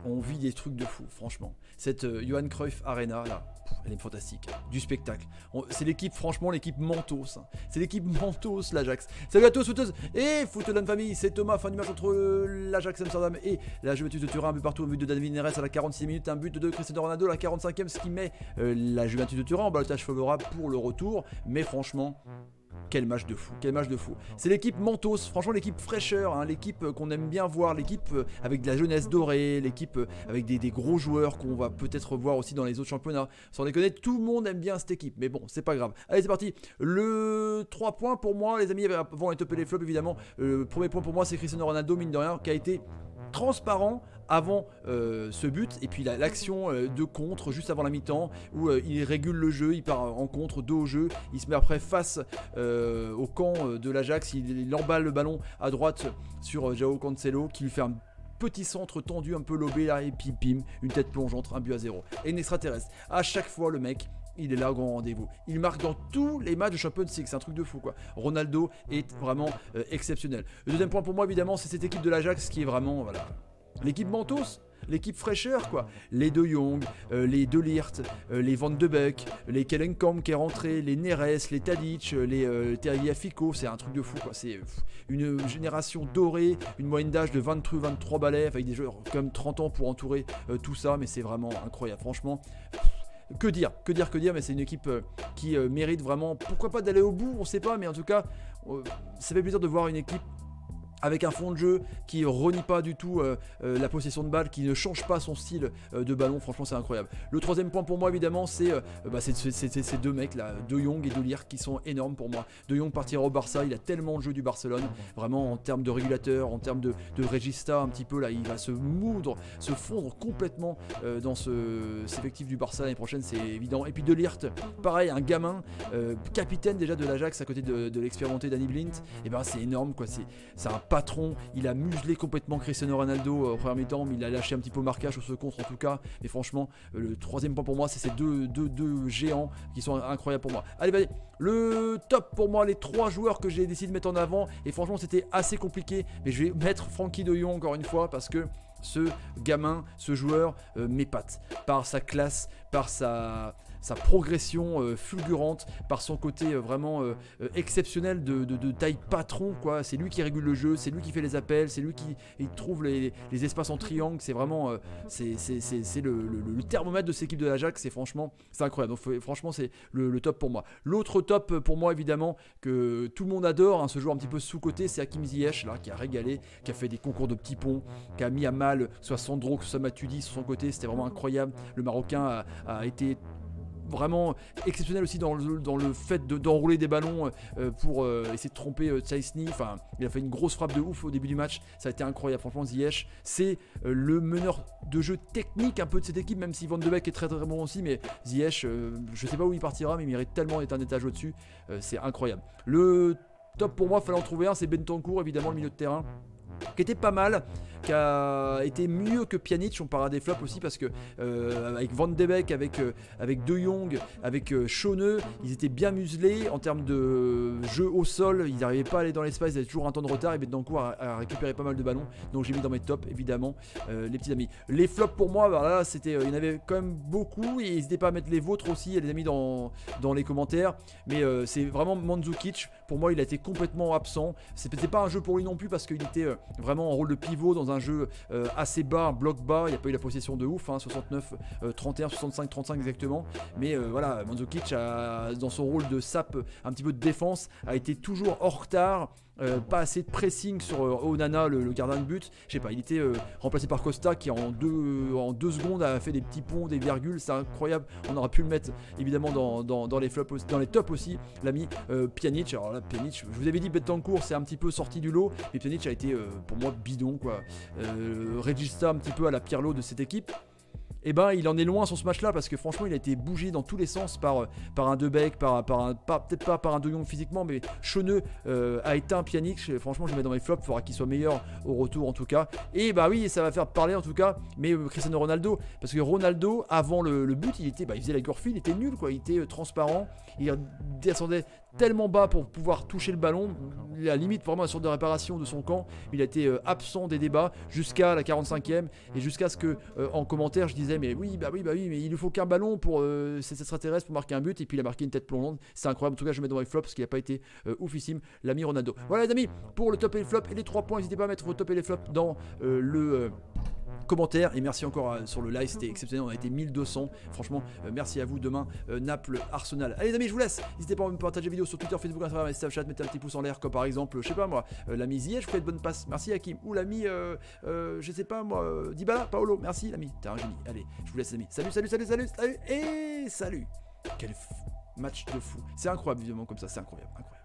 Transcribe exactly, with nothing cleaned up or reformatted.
on vit des trucs de fou, franchement. Cette euh, Johan Cruyff Arena, là, pff, elle est fantastique. Du spectacle. C'est l'équipe, franchement, l'équipe Mentos. Hein. C'est l'équipe Mentos, l'Ajax. Salut à tous, footeuses et footeux famille. C'est Thomas, fin du match entre euh, l'Ajax Amsterdam et la Juventus de Turin. Un but partout, un but de David Neres à la quarante-sixième minute, un but de Cristiano Ronaldo à la quarante-cinquième, ce qui met euh, la Juventus de Turin en balotage favorable pour le retour. Mais franchement... quel match de fou, quel match de fou. C'est l'équipe Mentos, franchement l'équipe fraîcheur, hein, l'équipe euh, qu'on aime bien voir, l'équipe euh, avec de la jeunesse dorée, l'équipe euh, avec des, des gros joueurs qu'on va peut-être voir aussi dans les autres championnats. Sans déconner, tout le monde aime bien cette équipe, mais bon, c'est pas grave. Allez, c'est parti. Le trois points pour moi, les amis, avant les top et les flops évidemment. Le premier point pour moi, c'est Cristiano Ronaldo, mine de rien, qui a été transparent avant euh, ce but, et puis l'action euh, de contre juste avant la mi-temps où euh, il régule le jeu, il part en contre, dos au jeu, il se met après face euh, au camp de l'Ajax, il, il emballe le ballon à droite sur euh, João Cancelo qui lui fait un petit centre tendu un peu lobé là, et puis pim, une tête plongeante, un but à zéro. Et une extraterrestre, à chaque fois le mec il est là au grand rendez-vous. Il marque dans tous les matchs de Champions League, c'est un truc de fou quoi. Ronaldo est vraiment euh, exceptionnel. Le deuxième point pour moi évidemment, c'est cette équipe de l'Ajax qui est vraiment, voilà, l'équipe Mentos, l'équipe fraîcheur quoi. Les De Jong, euh, les De Ligt, euh, les Van de Beek, les Kellenkamp qui est rentré, les Neres, les Tadic, les euh, Tagliafico, c'est un truc de fou quoi. C'est une génération dorée, une moyenne d'âge de vingt-deux vingt-trois balais, avec des joueurs comme trente ans pour entourer euh, tout ça, mais c'est vraiment incroyable franchement. Que dire, que dire, que dire, mais c'est une équipe euh, qui euh, mérite vraiment, pourquoi pas d'aller au bout, on sait pas, mais en tout cas, euh, ça fait plaisir de voir une équipe avec un fond de jeu qui renie pas du tout euh, euh, la possession de balle, qui ne change pas son style euh, de ballon, franchement c'est incroyable. Le troisième point pour moi évidemment c'est euh, bah, ces deux mecs là, De Jong et De Ligt qui sont énormes pour moi. De Jong partira au Barça, il a tellement le jeu du Barcelone, vraiment en termes de régulateur, en termes de, de regista un petit peu là, il va se moudre, se fondre complètement euh, dans ce, cet effectif du Barça l'année prochaine, c'est évident. Et puis De Ligt, pareil, un gamin, euh, capitaine déjà de l'Ajax à côté de, de l'expérimenté Danny Blind, et ben c'est énorme quoi, c'est un patron, il a muselé complètement Cristiano Ronaldo euh, au premier mi-temps, mais il a lâché un petit peu au marquage sur ce contre en tout cas. Mais franchement, euh, le troisième point pour moi, c'est ces deux, deux, deux géants qui sont incroyables pour moi. Allez, allez, le top pour moi, les trois joueurs que j'ai décidé de mettre en avant, et franchement c'était assez compliqué, mais je vais mettre Frenkie de Jong encore une fois parce que ce gamin, ce joueur euh, m'épate par sa classe, par sa... sa progression euh, fulgurante, par son côté euh, vraiment euh, euh, exceptionnel de, de, de taille patron quoi. C'est lui qui régule le jeu, c'est lui qui fait les appels, c'est lui qui il trouve les, les espaces en triangle, c'est vraiment euh, c'est le, le, le thermomètre de cette équipe de l'Ajax, c'est franchement c'est incroyable. Donc faut, franchement c'est le, le top pour moi. L'autre top pour moi évidemment que tout le monde adore, hein, ce joueur un petit peu sous-côté, c'est Hakim Ziyech là, qui a régalé, qui a fait des concours de petits ponts, qui a mis à mal soit Sandro, soit Matuidi sur son côté, c'était vraiment incroyable. Le Marocain a, a été vraiment exceptionnel aussi dans le, dans le fait d'enrouler de, des ballons euh, pour euh, essayer de tromper euh, Tchaïsni. Enfin, il a fait une grosse frappe de ouf au début du match, ça a été incroyable. Franchement, Ziyech, c'est euh, le meneur de jeu technique un peu de cette équipe, même si Van de Beek est très très bon aussi, mais Ziyech, euh, je sais pas où il partira, mais il mérite tellement d'être un étage au-dessus, euh, c'est incroyable. Le top pour moi, il fallait en trouver un, c'est Bentancur, évidemment, le milieu de terrain, qui était pas mal, qui a été mieux que Pjanic. On parlera des flops aussi parce que euh, avec Van de Beek, avec, euh, avec De Jong, avec euh, Schöne, ils étaient bien muselés en termes de jeu au sol, ils n'arrivaient pas à aller dans l'espace, ils avaient toujours un temps de retard, et Bentancur a, a récupéré pas mal de ballons, donc j'ai mis dans mes tops évidemment euh, les petits amis. Les flops pour moi, bah là c'était, euh, il y en avait quand même beaucoup, et n'hésitez pas à mettre les vôtres aussi, les amis, dans, dans les commentaires, mais euh, c'est vraiment Mandzukic, pour moi il a été complètement absent, c'était pas un jeu pour lui non plus parce qu'il était euh, vraiment en rôle de pivot dans un jeu euh, assez bas, un bloc bas, il n'y a pas eu la possession de ouf, hein, soixante-neuf, trente et un, soixante-cinq, trente-cinq exactement, mais euh, voilà, Mandzukic a, dans son rôle de sap, un petit peu de défense, a été toujours en retard, euh, pas assez de pressing sur euh, Onana, le, le gardien de but, je sais pas, il était euh, remplacé par Costa qui en deux, en deux secondes a fait des petits ponts, des virgules, c'est incroyable, on aurait pu le mettre évidemment dans, dans, dans les flops, aussi, dans les tops aussi, l'ami euh, Pjanic. Alors là, Pjanic, je vous avais dit Bentancur c'est un petit peu sorti du lot, mais Pjanic a été euh, pour moi bidon quoi, euh, Regista un petit peu à la Pirlo de cette équipe. Et eh ben il en est loin sur ce match là parce que franchement il a été bougé dans tous les sens par, par un De Beek, par, par un, peut-être pas par un De Jong physiquement, mais Schöne euh, a éteint Pjanic. Franchement je le mets dans mes flops, il faudra qu'il soit meilleur au retour en tout cas. Et bah oui, ça va faire parler en tout cas, mais euh, Cristiano Ronaldo, parce que Ronaldo avant le, le but il était, bah, il faisait la Gurfi, il était nul quoi, il était euh, transparent, il descendait tellement bas pour pouvoir toucher le ballon, la limite vraiment la sorte de réparation de son camp. Il a été euh, absent des débats jusqu'à la quarante-cinquième et jusqu'à ce que euh, en commentaire je disais mais oui bah oui bah oui mais il ne faut qu'un ballon pour euh, cet extraterrestre pour marquer un but, et puis il a marqué une tête plongeante. C'est incroyable. En tout cas je mets dans les flops parce qu'il n'a pas été euh, oufissime, l'ami Ronaldo. Voilà les amis pour le top et les flops et les trois points. N'hésitez pas à mettre vos top et les flops dans euh, le euh, commentaire, et merci encore à, sur le live, c'était exceptionnel, on a été mille deux cents, franchement euh, merci à vous. Demain euh, Naples Arsenal. Allez les amis, je vous laisse, n'hésitez pas à me partager la vidéo sur Twitter, Facebook, Instagram, Snapchat, mettez un petit pouce en l'air, comme par exemple je sais pas moi euh, l'ami Ziyech, je vous fais de bonnes passes, merci Hakim, ou l'ami euh, euh, je sais pas moi euh, Dybala, Paolo, merci l'ami, t'es un génie. Allez je vous laisse les amis, salut salut salut salut salut et salut. Quel match de fou, c'est incroyable évidemment comme ça, c'est incroyable, incroyable.